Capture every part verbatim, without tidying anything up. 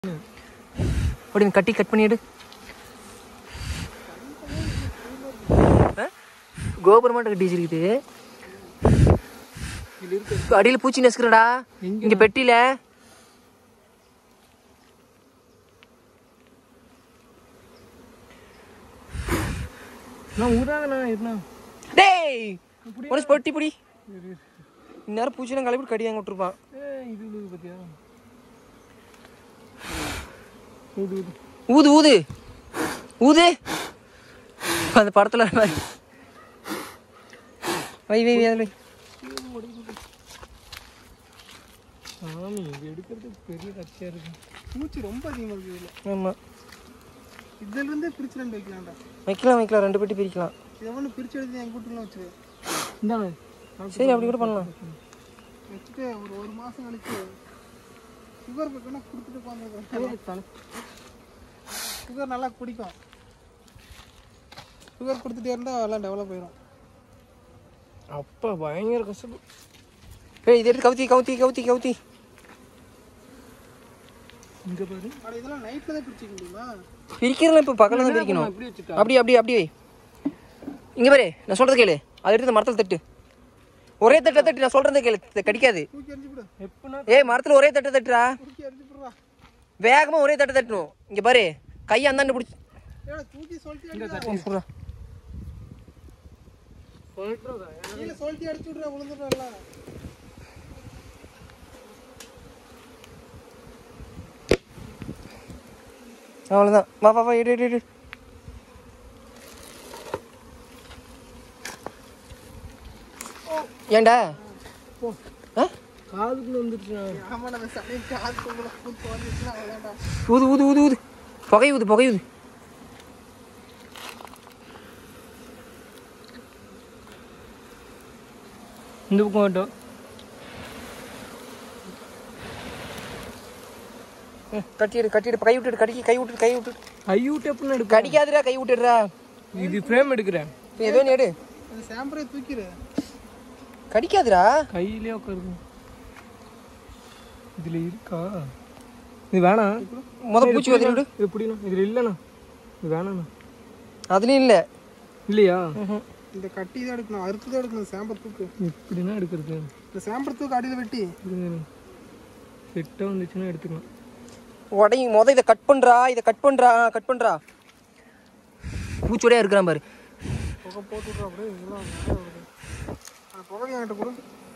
அப்படி கட்டி கட் பண்ணிடு. கோபுரம் மட்டும் கட்டி வச்சிருக்குது. அடியில பூச்சி நெசுக்கிறடா இங்க பெட்டியில. டேய் ஒரு பொட்டி பிடி. இந்நேரம் பூச்சிலாம் கலப்பி கடியாங்க விட்டுருப்பான். ஊது ஊது ஊது அந்த படத்துல வை வை வை. சாமி இது எடுக்கிறதுக்கு பெரிய கட்சியா இருக்கு. பூச்சி ரொம்ப அதிகமாக இருக்குது இதில். ஆமாம், இதுல இருந்தே பிரிச்சு ரெண்டு வைக்கலாம்டா. வைக்கலாம் வைக்கலாம் ரெண்டு பெட்டி பிரிக்கலாம். இதை ஒன்று பிரிச்சு எடுத்து என் கூட்டுலாம் வச்சுருவேன். இந்தாங்க சரி அப்படி கூட பண்ணலாம். வச்சுட்டு ஒரு ஒரு மாதம் கழிச்சு சுகர் பக்கம்னா கொடுத்துட்டு போங்க. சுகர் நல்லா குடிக்கும். சுகர் கொடுத்துட்டே இருந்தால் எல்லாம் டெவலப் ஆயிடும். அப்பா பயங்கர கஷ்டம். ஏய் இது எடுத்து கவுத்தி கவுத்தி கவுத்தி கவுத்தி. இங்கே பாரு. ஆனால் இதெல்லாம் நைட்டில் தான் பிரிச்சிக்க முடியுமா? பிரிக்கிறதுலாம் இப்போ பக்கத்தில் தான் பிரிக்கணும். அப்படி அப்படி அப்படி வை. இங்கே பாரு நான் சொல்கிறது கேளு. அதை எடுத்து மரத்தில் தட்டு. ஒரே தட்டை தட்டு. நான் சொல்கிறத கேளு. கடிக்காது. ஏய் மரத்தில் ஒரே தட்டை தட்டுறா. வேகமாக ஒரே தட்டை தட்டணும். இங்கே பாரு கையை அந்தாண்டு பிடிச்சி தூக்கி சொல்லிட்டு சொல்கிறா. சொல்லிட்டு அடிச்சு விட்றா விழுந்துடுறா. அவ்வளோதான். வா வா வா எடு எடு எடு. ஏண்டா காதுக்குள்ள வந்துருச்சுண்ணா. ஆமாம் நம்ம சமையல் காதுக்குள்ள வந்துச்சுன்னா அவ்வளோதான்டா. ஊது ஊது ஊது ஊது புகை ஊது புகை ஊது. இந்த பக்கம் ஆட்டோம் கட்டிடு கட்டிடு கை விட்டுடு கடிக்கி கை விட்டுடு கை விட்டுடு. கை விட்டு எப்படின்னு எடுக்க கடிக்காதுடா கை விட்டுடுறா. இது ஃப்ரேம் எடுக்கிறேன். ஏதோ எடு. அது சாம்பரே தூக்கிடு. கடிக்காதுடா. கையிலே உட்காருங்க. இதில் இருக்கா? இது வேணாம். முதல் பூச்சி வந்து விடு. இது எப்படிண்ணா? இதில் இல்லைண்ணா. இது வேணாண்ணா. அதுலேயும் இல்லை. இல்லையா? இந்த கட்டி தான் எடுக்கணும். அறுத்து தான் எடுக்கணும். சாம்பர் தூக்கு எப்படின்னா எடுக்கிறது? இந்த சாம்பர் தூக்கு அடியில் வெட்டி செட்டாக வந்துச்சுன்னா எடுத்துக்கலாம். உடனே மொதல் இதை கட் பண்ணுறா. இதை கட் பண்ணுறா கட் பண்ணுறா. பூச்சோடையாக இருக்கிறான் பாரு. புகை போட்டு விட்றா. அப்படியே இதெல்லாம் புகை என்கிட்ட கொடு.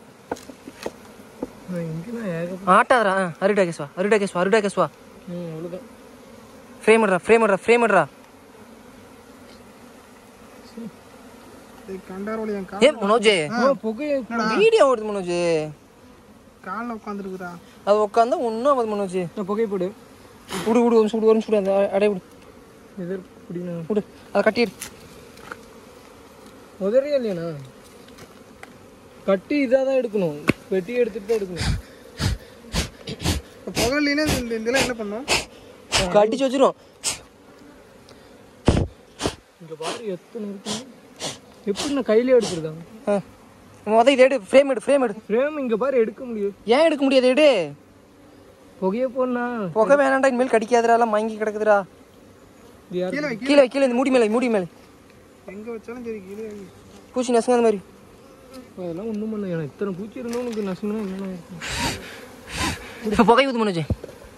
எங்கேண்ணா ஏக ஆட்டாதரா. அருடா கேஸ்வா அருடா கேஸ்வா அருடா கேஸ்வா. ம் அவ்வளோதான். ஃப்ரேம் பண்ணுறா ஃப்ரேம் பண்ணுறா ஃப்ரேம் பண்ணுறா. கண்டாரோலி என் ஏ மனோஜ் புகை வீடியோ ஓடுது மனோஜ். காலில் உட்காந்துருக்குறா. அது உட்காந்தா ஒன்றும் ஆகுது மனோஜ். புகை போடு. விடு விடு ஒரு சூடு வரும் சூடு. அந்த அடைய விடு. எதிர் பிடிங்க விடு. அதை கட்டிடு. உதறியா இல்லையாண்ணா? கட்டி இதாக தான் எடுக்கணும். வெட்டியை எடுத்துகிட்டு தான் எடுக்கணும். புகை இல்லைன்னா இந்த இதெல்லாம் என்ன பண்ணோம்? கட்டிச்சு வச்சிரும். இங்கே பாரு எத்தனை இருக்குன்னு. எப்படி நான் கையிலே எடுத்துருதாங்க. ஆ மொதல் இதை எடு. ஃப்ரேம் எடு ஃப்ரேம் எடு. ஃப்ரேம் இங்கே பாரு எடுக்க முடியும். ஏன் எடுக்க முடியாது? எடு. புகையே போடணா. புகை வேணாண்டா. இனிமேல் கடிக்காதுடா. எல்லாம் மங்கி கிடக்குதுடா. கீழே கீழே இந்த மூடி மேலே மூடி மேலே எங்கே வச்சாலும் சரி கீழே பூச்சி நசுங்க அந்த மாதிரி. அதெல்லாம் ஒன்றும் பண்ண. எனக்கு இத்தனை பூச்சி இருந்தோம். உனக்கு நசுங்கன்னா என்னென்ன இருக்கும்? இப்போ புகை ஊது மனோஜ்.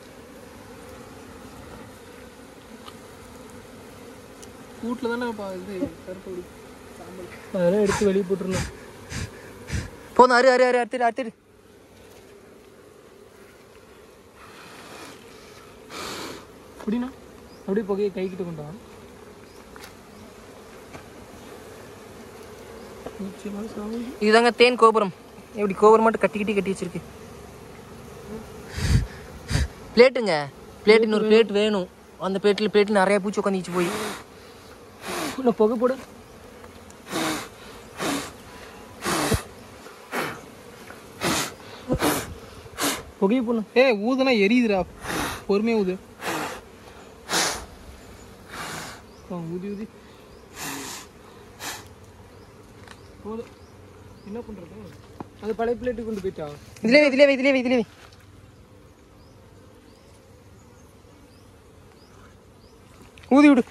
கூட்டில் தானே இது கருப்பொடி சாம்பல் அதெல்லாம் எடுத்து வெளியே போட்டுருந்தோம். போதும். அரு அரு அரு அடுத்துடு அடுத்துடு. அப்படின்னா அப்படியே புகையை கைக்கிட்ட கொண்டா. இதுதாங்க தேன் கோபுரம். எப்படி கோபுரம் மட்டும் கட்டி கட்டி கட்டி வச்சிருக்கு. பிளேட்டுங்க பிளேட். இன்னொரு பிளேட் வேணும். அந்த பிளேட்டில் பிளேட்டில் நிறையா பூச்சி உட்காந்துச்சு போய். நான் புகை போட புகையை போடணும். ஏ ஊதுனா எரியுதுடா. பொறுமையாக ஊது. ஊதி ஊதி போதும். என்ன பண்ணுறது? அது பழைய பிளேட்டுக்கு கொண்டு போயிட்டா. இதுலேயே இதுலேயே இதுலேயே இதுலேயே ஊதி விடு.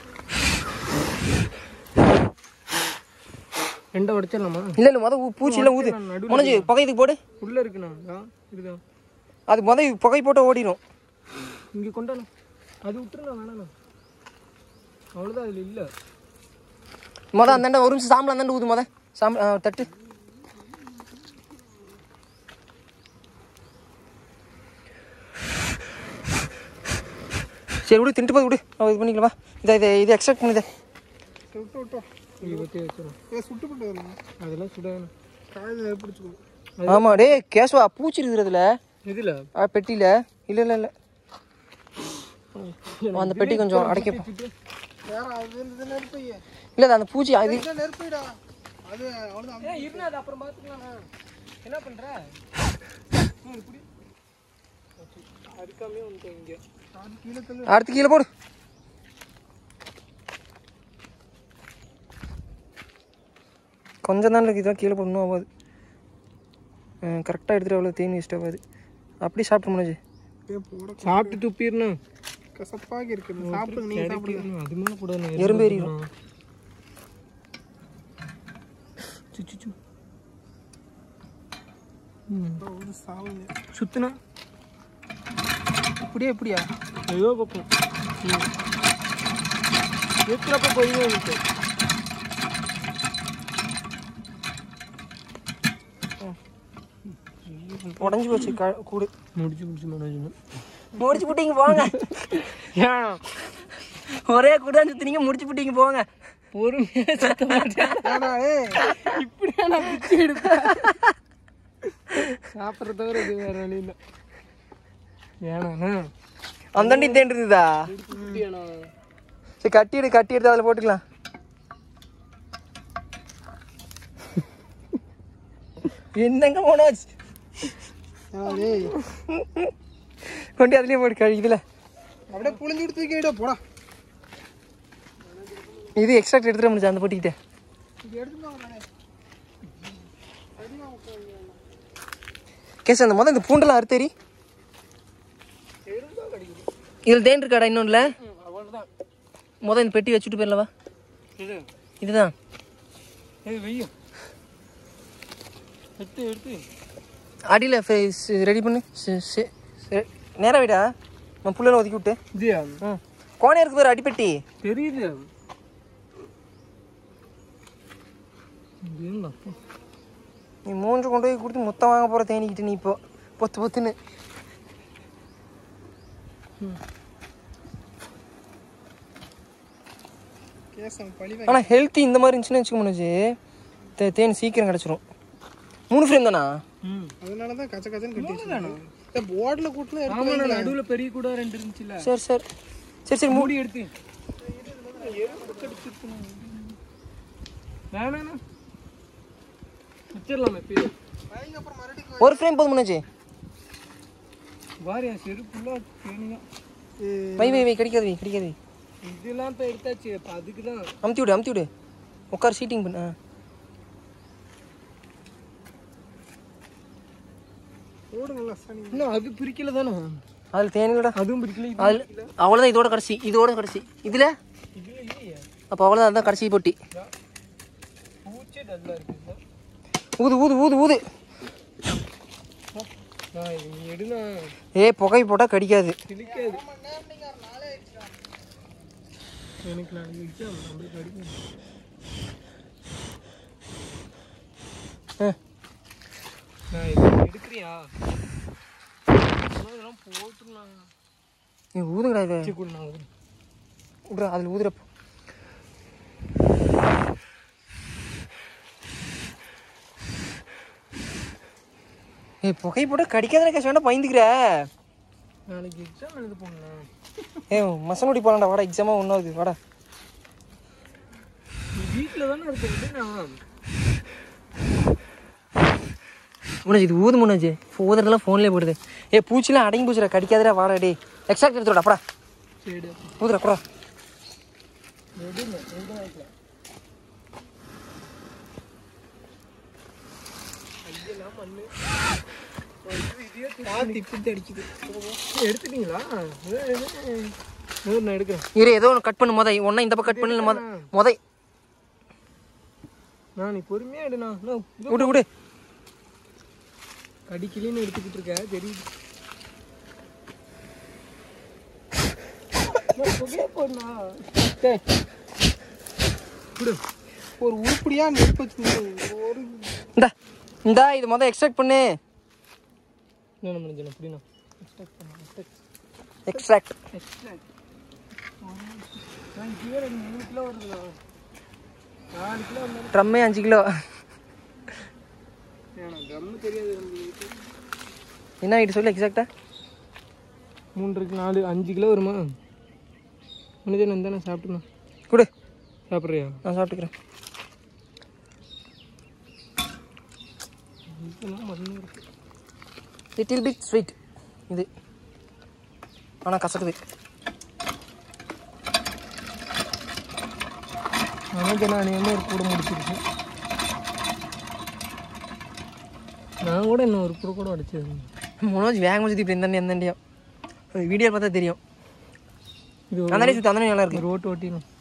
ரெண்டை உடைச்சிடலாமா? இல்லை இல்லை மொதல் பூச்சி எல்லாம் ஊது. முடிஞ்சு புகை இதுக்கு போடு. உள்ளே இருக்குண்ணா இதுதான். அது மொதல் புகை போட்டு ஓடிடும். இங்கே கொண்டாடணும். அது விட்டுருண்ணா வேணாண்ணா. அவ்வளோதான் அதில் இல்லை. மொதல் அந்தாண்ட ஒரு நிமிஷம் சாம்பல் அந்தாண்ட ஊது. மொதல் சாம்பல் தட்டு. சரி விடு, தின்ட்டு போய் விடு. இது பண்ணிக்கலாம். இதை இதை இது எக்ஸ்ட்ராக்ட் பண்ணிதே. விட்டு விட்டோம். இங்கே பற்றி வச்சிடும். ஏ சுட்டு போட்டு அதெல்லாம் சுடாது. காயில் பிடிச்சிக்கணும். ஆமாம் டே கேஸ்வா, பூச்சி இருக்குதுல இதில் பெட்டியில். இல்லை இல்லை இல்லை அந்த பெட்டி கொஞ்சம் அடைக்கப்போ. இல்லை அந்த பூச்சி அது நெருப்பிடா. அது அவ்வளோதான். இருந்தா அது அப்புறம் பார்த்துக்கலாம். என்ன பண்ணுற? இப்படி அதுக்காமே வந்து இங்கே அடுத்து கீழே போடு. கொஞ்சம் தான் இருக்குது, இதான் கீழே போடணும். ஆகாது. கரெக்டாக எடுத்துகிட்டு அவ்வளோ தேன் வேஸ்ட் ஆகாது. அப்படி சாப்பிட்டு முடிஞ்சு சாப்பிட்டு துப்பிடணும். கசப்பாக இருக்குது. சாப்பிடுங்க, நீங்கள் சாப்பிடுங்க. அது மேலே கூட எறும்பு ஏறிடும். சுத்துனா இப்படியா இப்படியா ஐயோ பக்கம் இருக்கிறப்ப போய் எனக்கு உடஞ்சி போச்சு கூடு. முடிச்சு முடிச்சு மேனேஜ்மெண்ட் முடிச்சு போட்டீங்க போங்க. ஏன் ஒரே கூட சுத்தினீங்க, முடிச்சு போட்டீங்க போங்க. பொறுமையாக சுத்த மாட்டேன். இப்படியா நான் பிச்சு எடுப்பேன். சாப்பிட்ற தவிர இது வேற வழி இல்லை. ஏன்னா அந்தாண்டி தேன் இருக்குதா? சரி கட்டி எடு, கட்டி எடுத்து அதில் போட்டுக்கலாம். என்னங்க போனோச்சு கொண்டு அதுலேயே போட்டு கழி. இதில் அப்படியே புளிஞ்சு எடுத்து வைக்க போடா. இது எக்ஸ்ட்ராக்ட் எடுத்துகிட்டு முடிச்சு அந்த போட்டிக்கிட்டே. கேஸ் அந்த முதல் இந்த பூண்டெல்லாம் அறுத்தேரி. இதில் தேன் இருக்காடா இன்னொன்றுல? முதல் இந்த பெட்டி வச்சுட்டு போயிடலவா? இதுதான் எடுத்து எடுத்து அடியில் ஃபேஸ் ரெடி பண்ணு. நேராக விடா, நான் புள்ளெல்லாம் ஒதுக்கி விட்டு. இதுயா? ம் கோணே இருக்கு பேர் அடிப்பெட்டி தெரியுது. நீ மூன்று கொண்டு போய் கொடுத்து மொத்தம் வாங்க போகிற தேனிக்கிட்டு நீ இப்போ பொத்து பொத்துன்னு. ஆனால் ஹெல்த்தி இந்த மாதிரி இருந்துச்சுன்னு வச்சுக்க முடிஞ்சு தே தேன் சீக்கிரம் கிடச்சிரும். மூணு ஃப்ரேம் தானா? அதனால தான் கச்ச கச்சன்னு கட்டி போர்டில் கூட்டில் நடுவில் பெரிய கூட ரெண்டு இருந்துச்சுல்ல. சரி சரி சரி சரி மூடி எடுத்து வேணாண்ணா வச்சிடலாமே. ஒரு ஃப்ரேம் போதும் முன்னாச்சு. வாரியா செருப்புலாம் வை வை வை கிடைக்காது வை கிடைக்காது. இதெல்லாம் இப்போ எடுத்தாச்சு. இப்போ அதுக்கு தான் அமுத்தி விடு அமுத்தி விடு. உட்கார் சீட்டிங் பண்ண. இன்னும் அது பிரிக்கல தானே? அதில் தேனிலடா அதுவும் பிரிக்கல. அதில் அவ்வளோதான். இதோட கடைசி, இதோட கடைசி. இதில் அப்போ அவ்வளோதான். அதுதான் கடைசி போட்டி. ஊது ஊது ஊது ஊது. ஏ புகை போட்டால் கடிக்காது. எடுக்கிறியா? நீ ஊதுங்கடா இதை. விட்றா அதில் ஊதுறப்போ. ஏ புகை போட்டால் கடிக்காத கேஷ் வேணா பயந்துக்கிற. நாளைக்கு எக்ஸாம் எழுத போகணும். ஏ மசனோடி போகலாம்டா. வாடா எக்ஸாமாக ஒன்றாவது. வாடா வீட்டில் தானே இருக்கு. முன்னாச்சு இது ஊது முன்னாச்சு. ஊதுறதுலாம் ஃபோன்லேயே போடுது. ஏ பூச்சிலாம் அடங்கி பூச்சிடா, கடிக்காதடா. வாடா டே எக்ஸ்ட்ராக்ட் எடுத்துடா. அப்படா சரி ஊதுடா கூடா. எடுத்துட்டீங்களா? நான் எடுக்கிறேன். இரு ஏதோ ஒன்று கட் பண்ணு மொதல் ஒன்றா இந்த பக்கம் கட் பண்ணு மொத மொதல் நான் நீ பொறுமையாக எடுண்ணா. விடு விடு கடிக்கலின்னு எடுத்துக்கிட்டு இருக்கேன் தெரியுது. போடுண்ணா ஒரு உருப்படியா நெருப்பு வச்சு ஒரு இந்தா இந்தா இது மொதல் எக்ஸ்ட்ராக்ட் பண்ணு. என்ன முடிஞ்சு அப்படின்னா எக்ஸ்ட்ராக்ட் பண்ண எக்ஸ்ட்ராக்ட் எக்ஸ்ட்ராக்ட் நான் கீழே மூணு கிலோ வருதுண்ணா. நாலு கிலோ வந்தாலும் ட்ரம்மே அஞ்சு கிலோ. ட்ரம்மு தெரியாது என்ன ஆகிட்டு சொல்லு எக்ஸாக்டா. மூன்றுக்கு நாலு அஞ்சு கிலோ வருமா? முடிஞ்சு நான் தானே சாப்பிட்டுண்ணா. கொடு சாப்பிட்றியா? நான் சாப்பிட்டுக்கிறேன். லிட்டில் பிட் ஸ்வீட் இது, ஆனால் கசக்குது. எனக்கு நான் என்ன ஒரு கூட முடிச்சிருக்கேன். நான் கூட இன்னும் ஒரு கூட கூட அடிச்சது. மனோஜ் வேக முடிச்சது இப்படி எந்த எந்தண்டியா வீடியோ பார்த்தா தெரியும். இது அந்த சுற்றி அந்த நல்லா இருக்கு. ரோட்டு ஓட்டிடும்.